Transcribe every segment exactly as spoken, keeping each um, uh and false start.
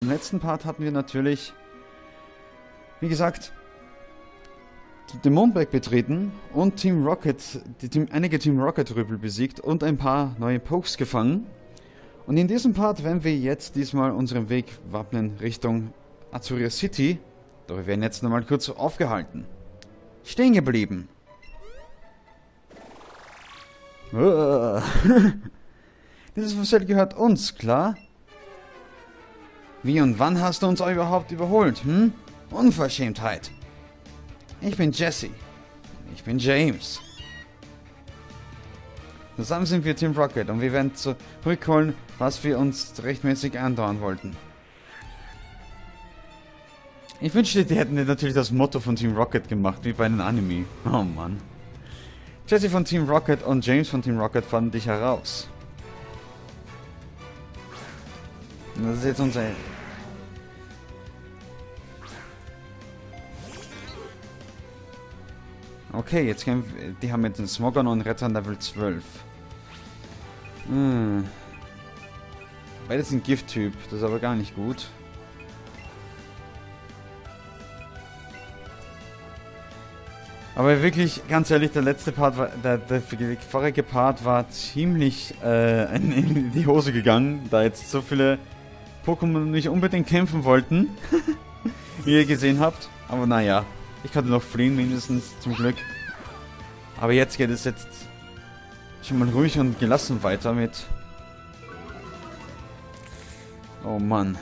Im letzten Part hatten wir natürlich, wie gesagt, den Mondberg betreten und Team Rocket, die Team, einige Team Rocket-Rüppel besiegt und ein paar neue Pokes gefangen. Und in diesem Part werden wir jetzt diesmal unseren Weg wappnen Richtung Azuria City. Doch wir werden jetzt nochmal kurz aufgehalten. Stehen geblieben. Dieses Feld gehört uns, klar? Wie und wann hast du uns überhaupt überholt, hm? Unverschämtheit. Ich bin Jesse. Ich bin James. Zusammen sind wir Team Rocket und wir werden zurückholen, was wir uns rechtmäßig andauern wollten. Ich wünschte, die hätten natürlich das Motto von Team Rocket gemacht, wie bei einem Anime. Oh Mann. Jesse von Team Rocket und James von Team Rocket fanden dich heraus. Und das ist jetzt unser... Okay, jetzt kämpfen... Die haben jetzt einen Smogon und Retter Level zwölf. Hm. Beides sind Gift-Typ, das ist aber gar nicht gut. Aber wirklich, ganz ehrlich, der letzte Part war, der, der vorige Part war ziemlich äh, in, in die Hose gegangen, da jetzt so viele Pokémon nicht unbedingt kämpfen wollten, wie ihr gesehen habt. Aber naja, ich konnte noch fliehen mindestens, zum Glück. Aber jetzt geht es jetzt schon mal ruhig und gelassen weiter mit... Oh Mann.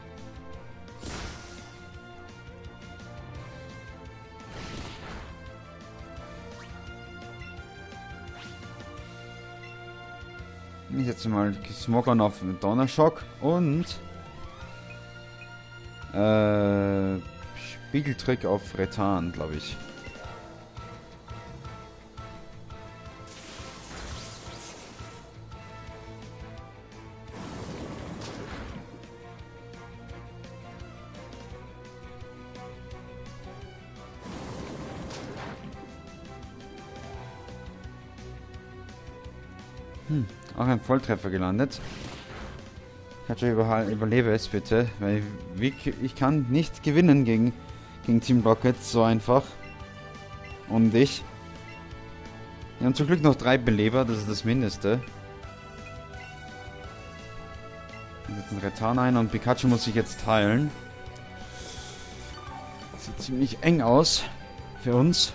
Ich setze mal Smogon auf Donnerschock und äh, Spiegeltrick auf Retan, glaube ich. Hm, auch ein Volltreffer gelandet. Ich überlebe es bitte, weil ich, ich kann nicht gewinnen gegen, gegen Team Rocket, so einfach. Und ich. Wir haben zum Glück noch drei Beleber, das ist das Mindeste. Wir setzen Retan ein und Pikachu muss sich jetzt heilen. Sieht ziemlich eng aus für uns.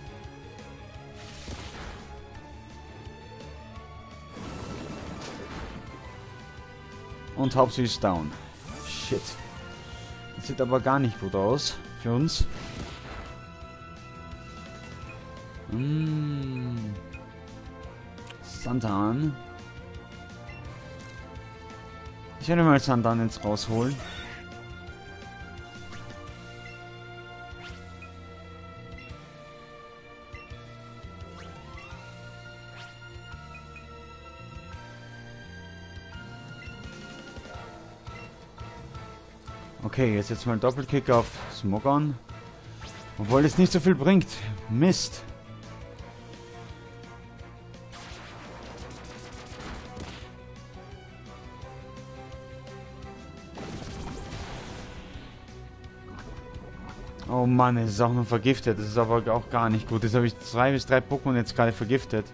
Und Hauptsache ist down. Shit. Das sieht aber gar nicht gut aus für uns. Mm. Sandan. Ich werde mal Sandan jetzt rausholen. Okay, jetzt jetzt mal Doppelkick auf Smogon. Obwohl es nicht so viel bringt. Mist. Oh Mann, es ist auch noch vergiftet. Das ist aber auch gar nicht gut. Jetzt habe ich zwei bis drei Pokémon jetzt gerade vergiftet.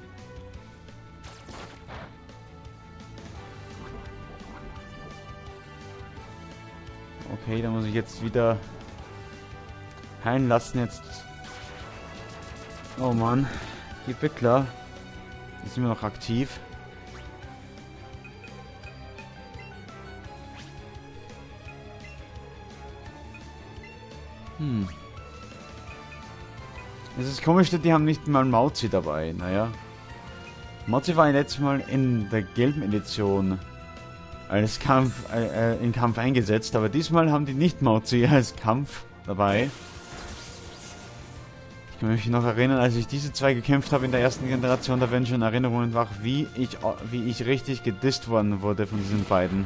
Okay, da muss ich jetzt wieder heilen lassen jetzt. Oh Mann, die Entwickler ist immer noch aktiv. Hm. Es ist komisch, die haben nicht mal Mauzi dabei. Naja. Mauzi war letztes Mal in der gelben Edition als Kampf, äh, in Kampf eingesetzt, aber diesmal haben die nicht Mauzi als Kampf dabei. Ich kann mich noch erinnern, als ich diese zwei gekämpft habe in der ersten Generation, da werden schon Erinnerungen wach, wie ich, wie ich richtig gedisst worden wurde von diesen beiden.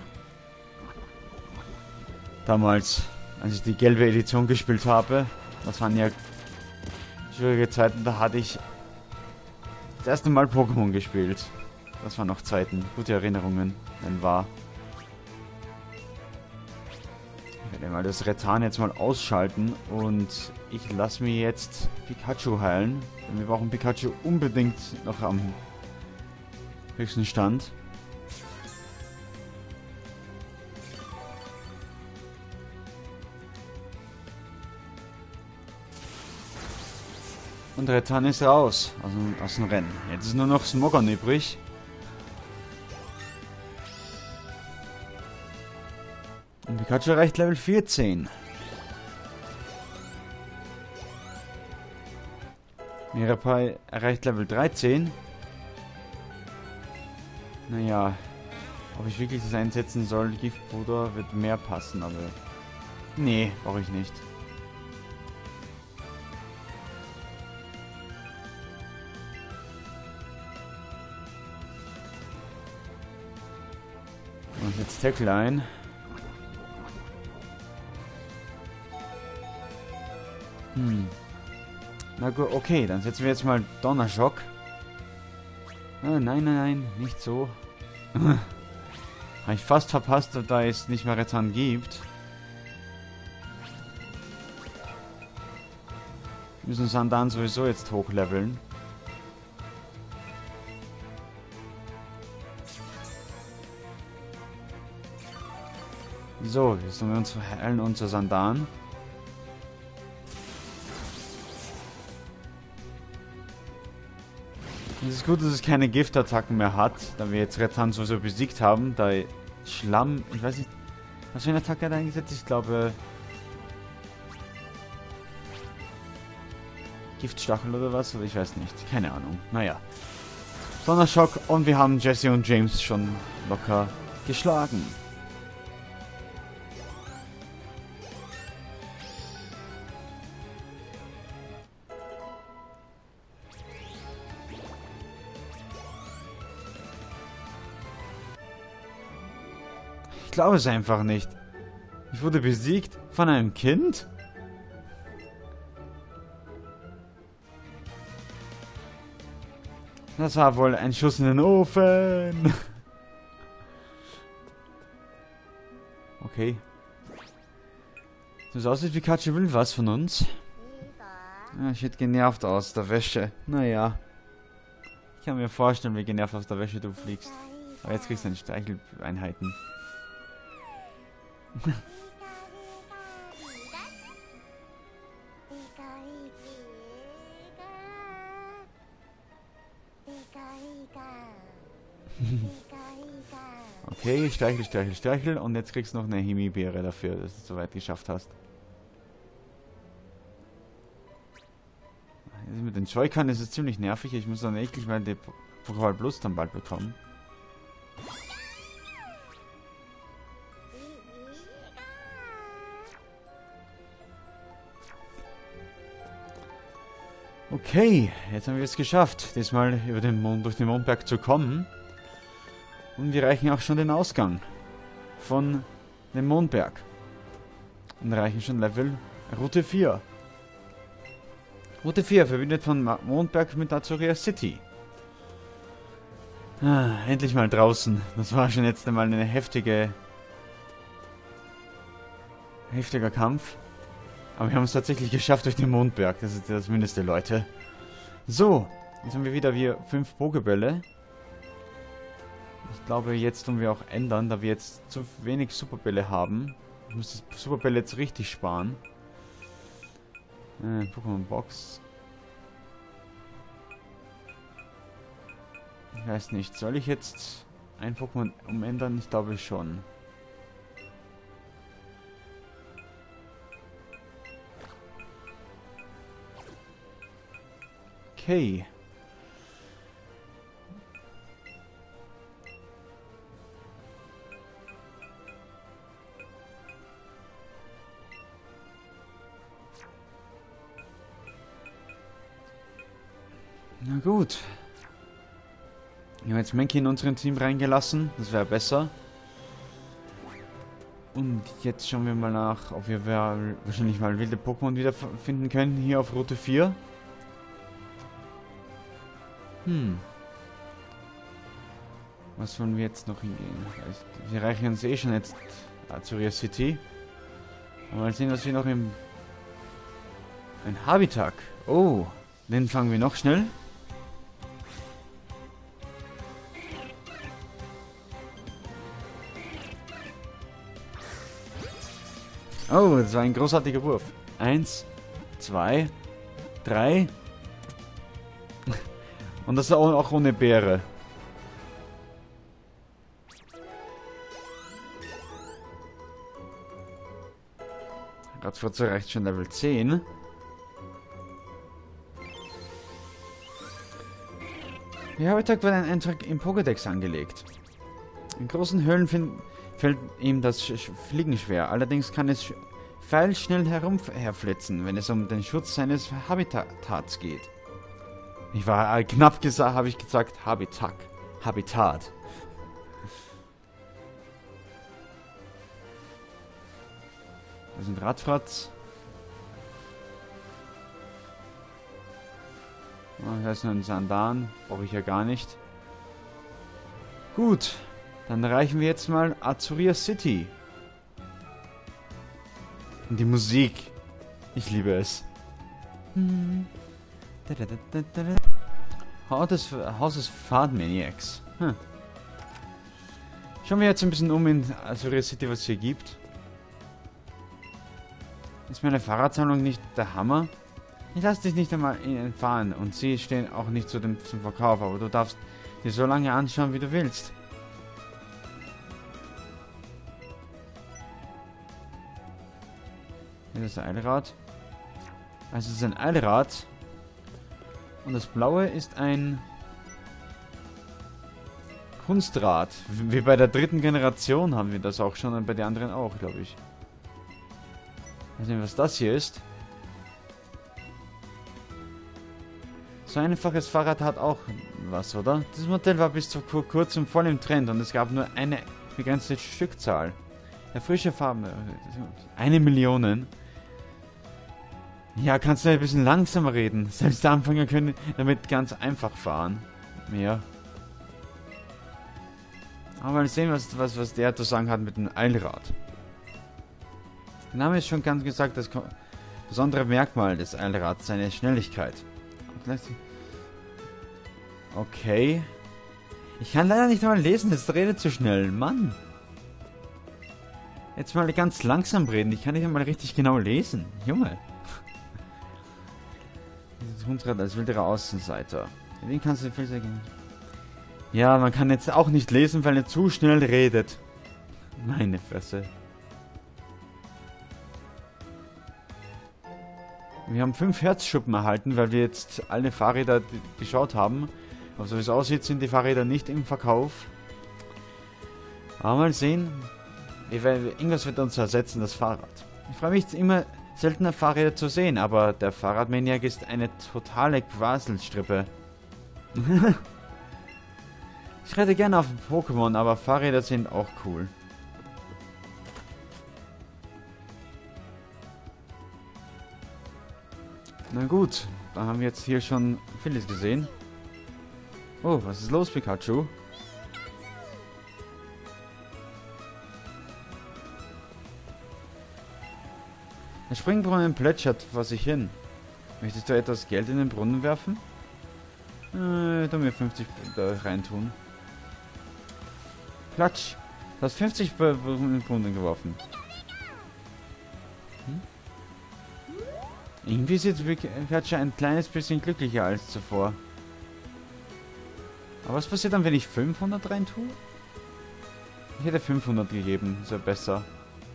Damals, als ich die gelbe Edition gespielt habe, das waren ja schwierige Zeiten, da hatte ich das erste Mal Pokémon gespielt. Das waren noch Zeiten, gute Erinnerungen, wenn wahr. Ich werde mal das Retan jetzt mal ausschalten und ich lasse mir jetzt Pikachu heilen. Denn wir brauchen Pikachu unbedingt noch am höchsten Stand. Und Retan ist raus aus dem, aus dem Rennen. Jetzt ist nur noch Smogon übrig. Und Pikachu erreicht Level vierzehn. Mirapai erreicht Level dreizehn. Naja, ob ich wirklich das einsetzen soll, Giftpuder wird mehr passen, aber... Nee, brauche ich nicht. Und jetzt Tackle ein. Hm. Na gut, okay, dann setzen wir jetzt mal Donnerschock. Ah, nein, nein, nein, nicht so. Habe ich fast verpasst, da es nicht mehr Retan gibt. Wir müssen Sandan sowieso jetzt hochleveln. So, jetzt sollen wir uns verheilen unser Sandan. Es ist gut, dass es keine Giftattacken mehr hat, da wir jetzt Retan sowieso besiegt haben. Da Schlamm, ich weiß nicht, was für eine Attacke hat er eingesetzt? Ich glaube... Giftstachel oder was? Oder ich weiß nicht. Keine Ahnung. Naja. Donnerschock und wir haben Jesse und James schon locker geschlagen. Ich glaube es einfach nicht. Ich wurde besiegt von einem Kind? Das war wohl ein Schuss in den Ofen. Okay. So aussieht, Pikachu will was von uns. Ja, ich sieht genervt aus der Wäsche. Naja. Ich kann mir vorstellen, wie genervt aus der Wäsche du fliegst. Aber jetzt kriegst du eine Streicheleinheiten. Okay, streichel, streichel, streichel. Und jetzt kriegst du noch eine Himibeere dafür, dass du es soweit geschafft hast. Mit den Joy-Con ist es ziemlich nervig. Ich muss dann eklig mal den Pokal Plus dann bald bekommen. Okay, jetzt haben wir es geschafft, diesmal über den Mond, durch den Mondberg zu kommen. Und wir erreichen auch schon den Ausgang von dem Mondberg. Und erreichen schon Level Route vier. Route vier verbindet von Mondberg mit Azuria City. Ah, endlich mal draußen. Das war schon jetzt einmal eine heftige... heftiger Kampf. Aber wir haben es tatsächlich geschafft durch den Mondberg. Das ist das Mindeste, Leute. So, jetzt haben wir wieder wir fünf Pokebälle. Ich glaube, jetzt tun wir auch ändern, da wir jetzt zu wenig Superbälle haben. Ich muss die Superbälle jetzt richtig sparen. Äh, Pokémon Box. Ich weiß nicht, soll ich jetzt ein Pokémon umändern? Ich glaube schon. Okay. Na gut. Wir haben jetzt Mankey in unserem Team reingelassen. Das wäre besser. Und jetzt schauen wir mal nach, ob wir wahrscheinlich mal wilde Pokémon wiederfinden können hier auf Route vier. Hm. Was wollen wir jetzt noch hingehen? Wir erreichen uns eh schon jetzt Azuria City. Mal sehen, was wir noch im... Ein Habitat. Oh, den fangen wir noch schnell. Oh, das war ein großartiger Wurf. Eins, zwei, drei. Und das auch, auch ohne Beere. Radfurzer erreicht schon Level zehn. Der Habitat wird ein Eintrag im Pokédex angelegt. In großen Höhlen fällt ihm das Sch Fliegen schwer. Allerdings kann es pfeilschnell herumherflitzen, wenn es um den Schutz seines Habitats geht. Ich war äh, knapp gesagt, habe ich gesagt, Habitat. Habitat. Das sind Radfratz. Oh, da ist noch ein Sandan. Brauche ich ja gar nicht. Gut. Dann erreichen wir jetzt mal Azuria City. Und die Musik. Ich liebe es. Hm. Haus des, Haus des Fahrtmaniacs. Hm. Schauen wir jetzt ein bisschen um in Azuria City, was es hier gibt. Ist meine Fahrradsammlung nicht der Hammer? Ich lasse dich nicht einmal fahren und sie stehen auch nicht zu dem, zum Verkauf, aber du darfst dir so lange anschauen, wie du willst. Hier ist ein Eilrad. Also es ist ein Eilrad. Und das blaue ist ein Kunstrad. Wie bei der dritten Generation haben wir das auch schon und bei den anderen auch, glaube ich. Mal sehen, was das hier ist. So ein einfaches Fahrrad hat auch was, oder? Das Modell war bis vor kurzem voll im Trend und es gab nur eine begrenzte Stückzahl. Der frische Farben. Eine Million. Ja, kannst du ein bisschen langsamer reden. Selbst die Anfänger können damit ganz einfach fahren. Ja. Aber mal sehen, was, was, was der zu sagen hat mit dem Eilrad. Der Name ist schon ganz gesagt, das besondere Merkmal des Eilrads, seine Schnelligkeit. Okay. Ich kann leider nicht einmal lesen, das redet zu schnell. Mann. Jetzt mal ganz langsam reden, ich kann nicht einmal richtig genau lesen. Junge. Dieses Hundrad als wilderer Außenseiter. Den kannst du viel sagen. Ja, man kann jetzt auch nicht lesen, weil er zu schnell redet. Meine Fresse. Wir haben fünf Herzschuppen erhalten, weil wir jetzt alle Fahrräder geschaut haben. Aber so wie es aussieht, sind die Fahrräder nicht im Verkauf. Aber mal sehen. Irgendwas wird uns ersetzen, das Fahrrad. Ich freue mich immer, seltener Fahrräder zu sehen, aber der Fahrradmaniac ist eine totale Quaselstrippe. Ich reite gerne auf Pokémon, aber Fahrräder sind auch cool. Na gut, da haben wir jetzt hier schon vieles gesehen. Oh, was ist los, Pikachu? Der Springbrunnen plätschert vor sich hin. Möchtest du etwas Geld in den Brunnen werfen? Äh, da mir fünfzig da reintun. Platsch! Du hast fünfzig in den Brunnen geworfen. Hm? Irgendwie sieht Pikachu ein kleines bisschen glücklicher als zuvor. Aber was passiert dann, wenn ich fünfhundert reintue? Ich hätte fünfhundert gegeben, ist ja besser.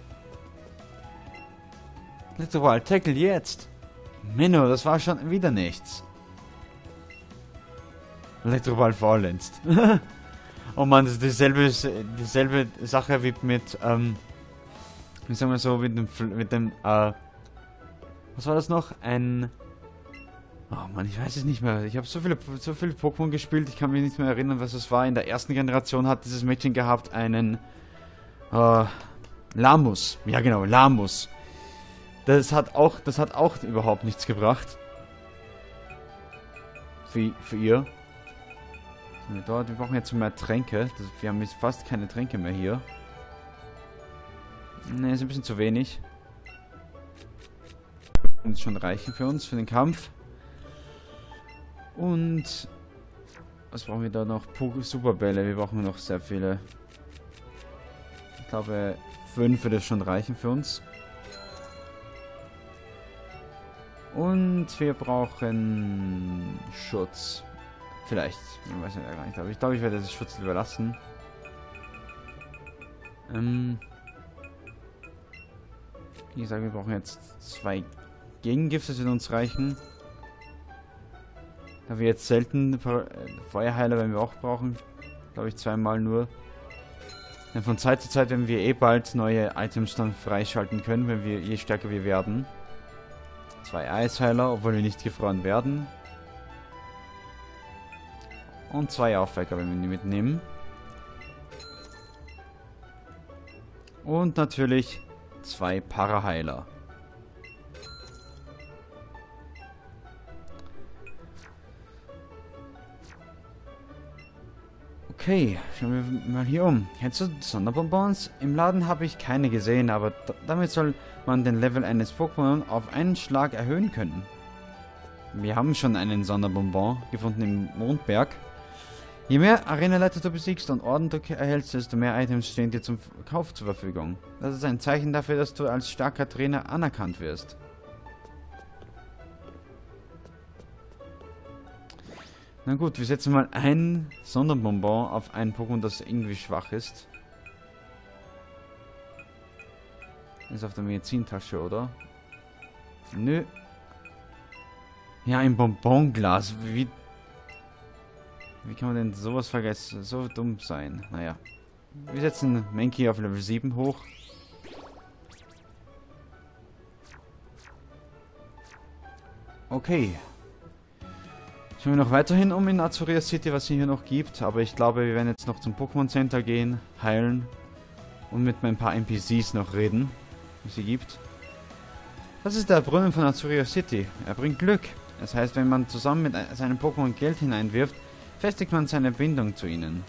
Literal Tackle jetzt! Menno, das war schon wieder nichts. Elektroball faulenzt. Oh Mann, das ist dieselbe, dieselbe Sache wie mit, ähm, wie sagen wir so, mit dem, mit dem, äh, was war das noch? Ein, oh Mann, ich weiß es nicht mehr. Ich habe so viele, so viele Pokémon gespielt, ich kann mich nicht mehr erinnern, was es war. In der ersten Generation hat dieses Mädchen gehabt einen, äh, Lamus. Ja genau, Lamus. Das hat auch, das hat auch überhaupt nichts gebracht. Für, für ihr. Wir, dort, wir brauchen jetzt mehr Tränke. Das, wir haben jetzt fast keine Tränke mehr hier. Ne, ist ein bisschen zu wenig. Das schon reichen für uns, für den Kampf. Und was brauchen wir da noch? Superbälle. Wir brauchen noch sehr viele. Ich glaube, fünf würde schon reichen für uns. Und wir brauchen Schutz. Vielleicht. Ich weiß nicht, gar nicht. Aber ich glaube, ich werde das Schutz überlassen. Ähm. Wie gesagt, wir brauchen jetzt zwei Gegengifte, das wird uns reichen. Da wir jetzt selten Feuerheiler, wenn wir auch brauchen. Glaube ich zweimal nur. Denn von Zeit zu Zeit werden wir eh bald neue Items dann freischalten können, wenn wir je stärker wir werden. Zwei Eisheiler, obwohl wir nicht gefroren werden. Und zwei Aufwecker, wenn wir die mitnehmen. Und natürlich zwei Paraheiler. Okay, schauen wir mal hier um. Kennst du Sonderbonbons? Im Laden habe ich keine gesehen, aber damit soll man den Level eines Pokémon auf einen Schlag erhöhen können. Wir haben schon einen Sonderbonbon gefunden im Mondberg. Je mehr Arenaleiter du besiegst und Orden du erhältst, desto mehr Items stehen dir zum Kauf zur Verfügung. Das ist ein Zeichen dafür, dass du als starker Trainer anerkannt wirst. Na gut, wir setzen mal ein Sonderbonbon auf ein Pokémon, das irgendwie schwach ist. Ist auf der Medizintasche, oder? Nö. Ja, ein Bonbonglas. Wie, wie kann man denn sowas vergessen? So dumm sein. Naja. Wir setzen Mankey auf Level sieben hoch. Okay. Schauen wir noch weiterhin um in Azuria City, was es hier noch gibt. Aber ich glaube, wir werden jetzt noch zum Pokémon Center gehen, heilen und mit ein paar N P Cs noch reden, was es gibt. Das ist der Brunnen von Azuria City. Er bringt Glück. Das heißt, wenn man zusammen mit seinem Pokémon Geld hineinwirft, festigt man seine Bindung zu ihnen.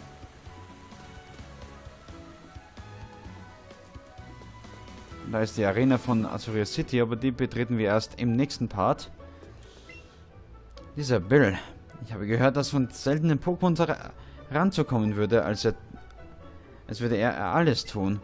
Da ist die Arena von Azuria City, aber die betreten wir erst im nächsten Part. Dieser Bill. Ich habe gehört, dass von seltenen Pokémon ranzukommen würde, als er, als würde er alles tun.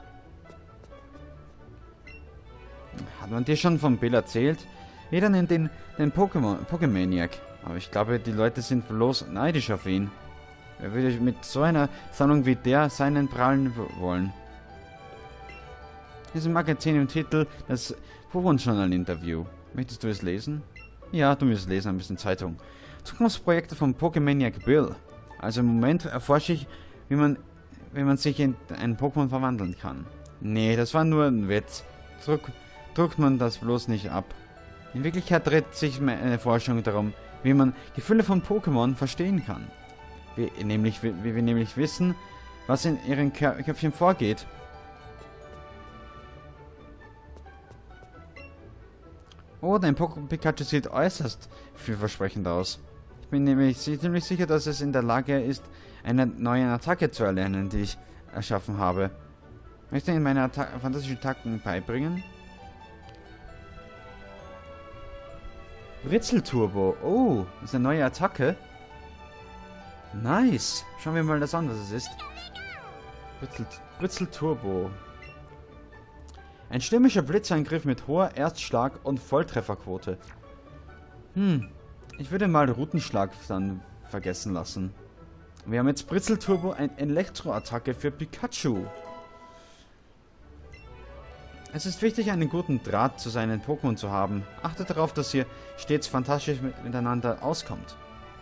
Hat man dir schon von Bill erzählt? Jeder nennt ihn den Pokémon Pokémaniac. Aber ich glaube, die Leute sind bloß neidisch auf ihn. Wer würde mit so einer Sammlung wie der seinen prahlen wollen? Diesem Magazin im Titel das Pokémon Journal Interview. Möchtest du es lesen? Ja, du musst lesen, ein bisschen Zeitung. Zukunftsprojekte von Pokémaniac Bill. Also im Moment erforsche ich, wie man, wie man sich in einen Pokémon verwandeln kann. Nee, das war nur ein Witz. Druck, druckt man das bloß nicht ab. In Wirklichkeit dreht sich meine Forschung darum, wie man Gefühle von Pokémon verstehen kann. Wie, nämlich, wie, wie wir nämlich wissen, was in ihren Köpfchen vorgeht. Oh, dein Pokémon Pikachu sieht äußerst vielversprechend aus. Ich bin nämlich ziemlich sicher, dass es in der Lage ist, eine neue Attacke zu erlernen, die ich erschaffen habe. Möchte ich Ihnen meine Atta fantastischen Attacken beibringen? Britzelturbo. Oh, das ist eine neue Attacke. Nice. Schauen wir mal das an, was es ist. Britzel Britzelturbo. Ein stürmischer Blitzangriff mit hoher Erstschlag- und Volltrefferquote. Hm, ich würde mal Routenschlag dann vergessen lassen. Wir haben jetzt Britzelturbo, eine Elektroattacke für Pikachu. Es ist wichtig, einen guten Draht zu seinen Pokémon zu haben. Achtet darauf, dass ihr stets fantastisch mit miteinander auskommt.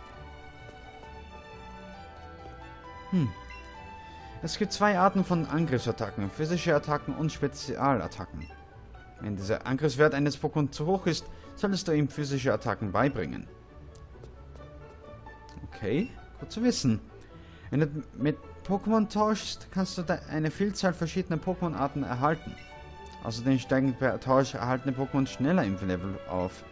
Hm. Es gibt zwei Arten von Angriffsattacken, physische Attacken und Spezialattacken. Wenn dieser Angriffswert eines Pokémon zu hoch ist, solltest du ihm physische Attacken beibringen. Okay, gut zu wissen. Wenn du mit Pokémon tauschst, kannst du eine Vielzahl verschiedener Pokémon-Arten erhalten. Außerdem steigen per Tausch erhaltene Pokémon schneller im Level auf.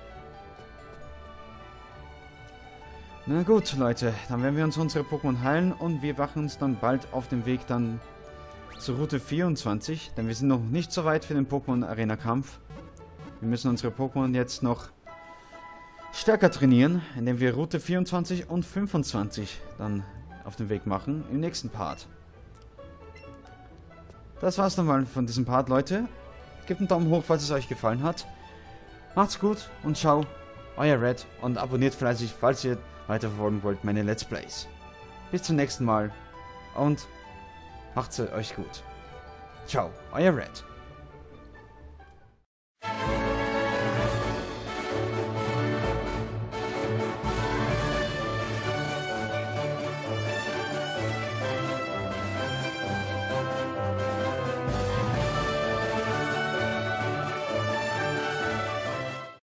Na gut, Leute, dann werden wir uns unsere Pokémon heilen und wir machen uns dann bald auf dem Weg dann zur Route vierundzwanzig, denn wir sind noch nicht so weit für den Pokémon Arena Kampf. Wir müssen unsere Pokémon jetzt noch stärker trainieren, indem wir Route vierundzwanzig und fünfundzwanzig dann auf den Weg machen im nächsten Part. Das war's nochmal von diesem Part, Leute. Gebt einen Daumen hoch, falls es euch gefallen hat. Macht's gut und ciao, euer Red, und abonniert fleißig, falls ihr weiterverfolgen wollt, meine Let's Plays. Bis zum nächsten Mal und macht's euch gut. Ciao, euer Red.